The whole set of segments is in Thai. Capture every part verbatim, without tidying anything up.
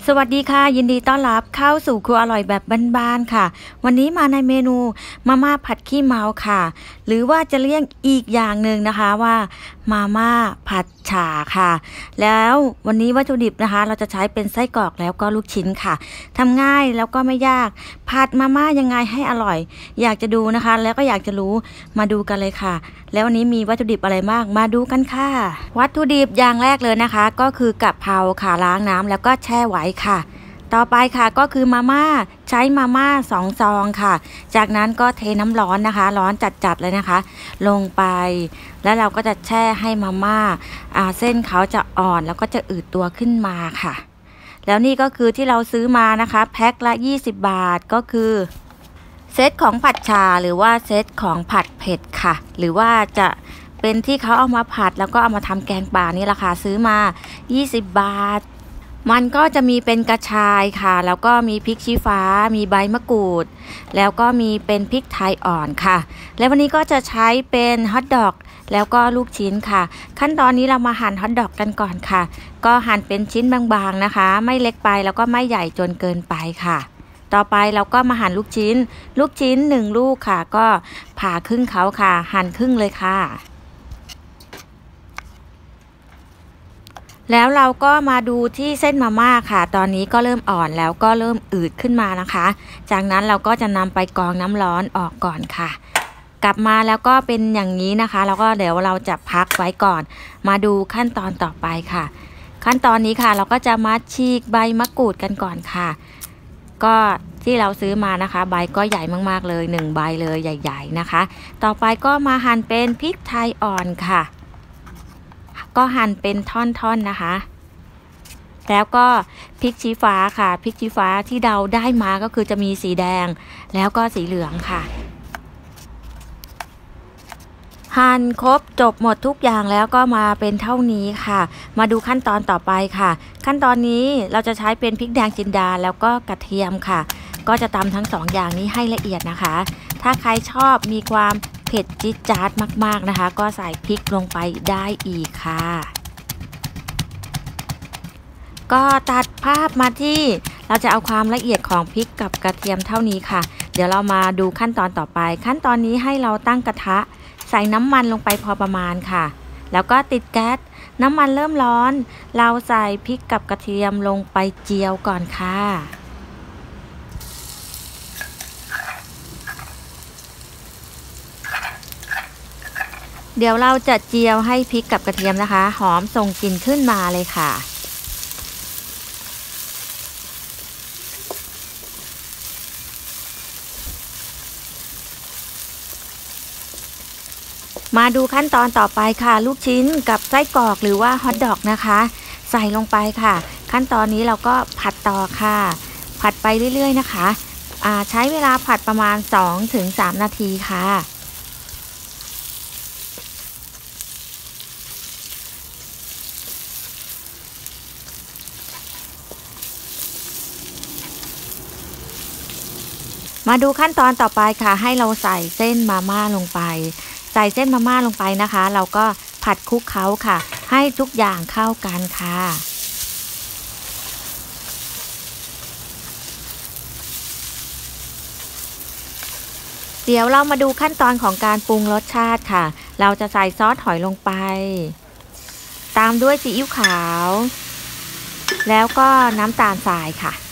สวัสดีค่ะยินดีต้อนรับเข้าสู่ครัวอร่อยแบบบ้านๆค่ะวันนี้มาในเมนูมาม่าผัดขี้เมาค่ะหรือว่าจะเรียกอีกอย่างหนึ่งนะคะว่ามาม่าผัดฉ่าค่ะแล้ววันนี้วัตถุดิบนะคะเราจะใช้เป็นไส้กรอกแล้วก็ลูกชิ้นค่ะทำง่ายแล้วก็ไม่ยากผัดมาม่ายังไงให้อร่อยอยากจะดูนะคะแล้วก็อยากจะรู้มาดูกันเลยค่ะแล้ววันนี้มีวัตถุดิบอะไรบ้างมาดูกันค่ะวัตถุดิบอย่างแรกเลยนะคะก็คือกะเพราค่ะล้างน้ำแล้วก็แช่ไว้ค่ะต่อไปค่ะก็คือมาม่าใช้มาม่าสองซองค่ะจากนั้นก็เทน้ำร้อนนะคะร้อนจัดๆเลยนะคะลงไปแล้วเราก็จะแช่ให้มาม่าอ่าเส้นเขาจะอ่อนแล้วก็จะอืดตัวขึ้นมาค่ะแล้วนี่ก็คือที่เราซื้อมานะคะแพ็คละยี่สิบบาทก็คือเซตของผัดฉ่าหรือว่าเซตของผัดเผ็ดค่ะหรือว่าจะเป็นที่เขาเอามาผัดแล้วก็เอามาทำแกงป่านี่ราคาซื้อมายี่สิบบาทมันก็จะมีเป็นกระชายค่ะแล้วก็มีพริกชี้ฟ้ามีใบมะกรูดแล้วก็มีเป็นพริกไทยอ่อนค่ะแล้ววันนี้ก็จะใช้เป็นฮอทดอกแล้วก็ลูกชิ้นค่ะขั้นตอนนี้เรามาหั่นฮอทดอกกันก่อนค่ะก็หั่นเป็นชิ้นบางๆนะคะไม่เล็กไปแล้วก็ไม่ใหญ่จนเกินไปค่ะต่อไปเราก็มาหั่นลูกชิ้นลูกชิ้นหนึ่งลูกค่ะก็ผ่าครึ่งเขาค่ะหั่นครึ่งเลยค่ะแล้วเราก็มาดูที่เส้นมาม่าค่ะตอนนี้ก็เริ่มอ่อนแล้วก็เริ่มอืดขึ้นมานะคะจากนั้นเราก็จะนำไปกรองน้ำร้อนออกก่อนค่ะกลับมาแล้วก็เป็นอย่างนี้นะคะแล้วก็เดี๋ยวเราจะพักไว้ก่อนมาดูขั้นตอนต่อไปค่ะขั้นตอนนี้ค่ะเราก็จะมาฉีกใบมะกรูดกันก่อนค่ะก็ที่เราซื้อมานะคะใบก็ใหญ่มากๆเลยหนึ่งใบเลยใหญ่ๆนะคะต่อไปก็มาหั่นเป็นพริกไทยอ่อนค่ะก็หั่นเป็นท่อนๆ น, นะคะแล้วก็พริกชี้ฟ้าค่ะพริกชี้ฟ้าที่เราได้มาก็คือจะมีสีแดงแล้วก็สีเหลืองค่ะหั่นครบจบหมดทุกอย่างแล้วก็มาเป็นเท่านี้ค่ะมาดูขั้นตอนต่อไปค่ะขั้นตอนนี้เราจะใช้เป็นพริกแดงจินดาแล้วก็กระเทียมค่ะก็จะตำทั้งสองอย่างนี้ให้ละเอียดนะคะถ้าใครชอบมีความเผ็ดจี๊ดจ๊าดมากๆนะคะก็ใส่พริกลงไปได้อีกค่ะก็ตัดภาพมาที่เราจะเอาความละเอียดของพริกกับกระเทียมเท่านี้ค่ะเดี๋ยวเรามาดูขั้นตอนต่อไปขั้นตอนนี้ให้เราตั้งกระทะใส่น้ำมันลงไปพอประมาณค่ะแล้วก็ติดแก๊สน้ำมันเริ่มร้อนเราใส่พริกกับกระเทียมลงไปเจียวก่อนค่ะเดี๋ยวเราจะเจียวให้พริกกับกระเทียมนะคะหอมส่งกลิ่นขึ้นมาเลยค่ะมาดูขั้นตอนต่อไปค่ะลูกชิ้นกับไส้กรอกหรือว่าฮอทดอกนะคะใส่ลงไปค่ะขั้นตอนนี้เราก็ผัดต่อค่ะผัดไปเรื่อยๆนะคะอ่าใช้เวลาผัดประมาณ สองถึงสาม นาทีค่ะมาดูขั้นตอนต่อไปค่ะให้เราใส่เส้นมาม่าลงไปใส่เส้นมาม่าลงไปนะคะเราก็ผัดคลุกเคล้าค่ะให้ทุกอย่างเข้ากันค่ะเดี๋ยวเรามาดูขั้นตอนของการปรุงรสชาติค่ะเราจะใส่ซอสหอยลงไปตามด้วยซีอิ๊วขาวแล้วก็น้ำตาลทรายค่ะ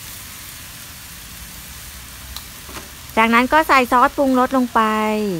จากนั้นก็ใส่ซอสปรุงรสลงไป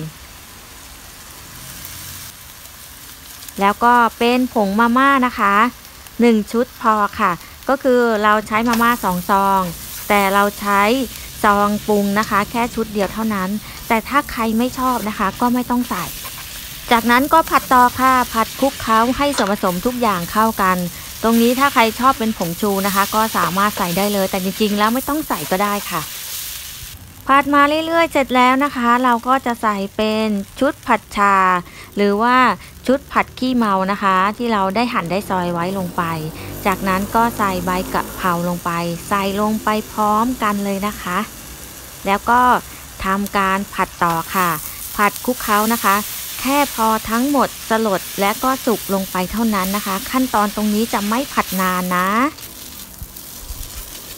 แล้วก็เป็นผงมาม่านะคะหนึ่งชุดพอค่ะก็คือเราใช้มาม่าสองซองแต่เราใช้ซองปรุงนะคะแค่ชุดเดียวเท่านั้นแต่ถ้าใครไม่ชอบนะคะก็ไม่ต้องใส่จากนั้นก็ผัดต่อค่ะผัดคลุกเคล้าให้ส่วนผสมทุกอย่างเข้ากันตรงนี้ถ้าใครชอบเป็นผงชูนะคะก็สามารถใส่ได้เลยแต่จริงๆแล้วไม่ต้องใส่ก็ได้ค่ะผัดมาเรื่อยๆเสร็จแล้วนะคะเราก็จะใส่เป็นชุดผัดชาหรือว่าชุดผัดขี้เมานะคะที่เราได้หั่นได้ซอยไว้ลงไปจากนั้นก็ใส่ใบกะเพราลงไปใส่ลงไปพร้อมกันเลยนะคะแล้วก็ทำการผัดต่อค่ะผัดคลุกเคล้านะคะแค่พอทั้งหมดสลดและก็สุกลงไปเท่านั้นนะคะขั้นตอนตรงนี้จะไม่ผัดนานนะ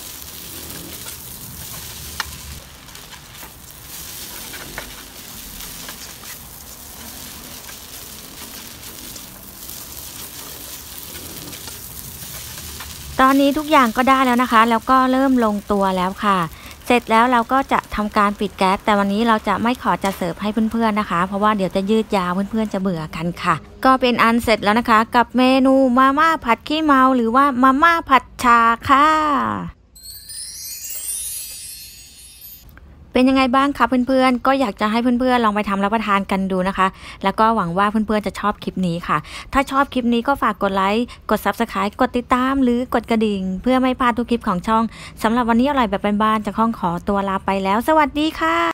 ตอนนี้ทุกอย่างก็ได้แล้วนะคะแล้วก็เริ่มลงตัวแล้วค่ะเสร็จแล้วเราก็จะทำการปิดแก๊สแต่วันนี้เราจะไม่ขอจะเสิร์ฟให้เพื่อนๆนะคะเพราะว่าเดี๋ยวจะยืดยาวเพื่อนๆจะเบื่อกันค่ะก็เป็นอันเสร็จแล้วนะคะกับเมนูมาม่าผัดขี้เมาหรือว่ามาม่าผัดชาค่ะเป็นยังไงบ้างคะเพื่อนๆก็อยากจะให้เพื่อนๆลองไปทำรับประทานกันดูนะคะแล้วก็หวังว่าเพื่อนๆจะชอบคลิปนี้ค่ะถ้าชอบคลิปนี้ก็ฝากกดไลค์กด ซับสไครบ์ กดติดตามหรือกดกระดิ่งเพื่อไม่พลาดทุกคลิปของช่องสำหรับวันนี้อร่อยแบบบ้านๆจะข้องขอตัวลาไปแล้วสวัสดีค่ะ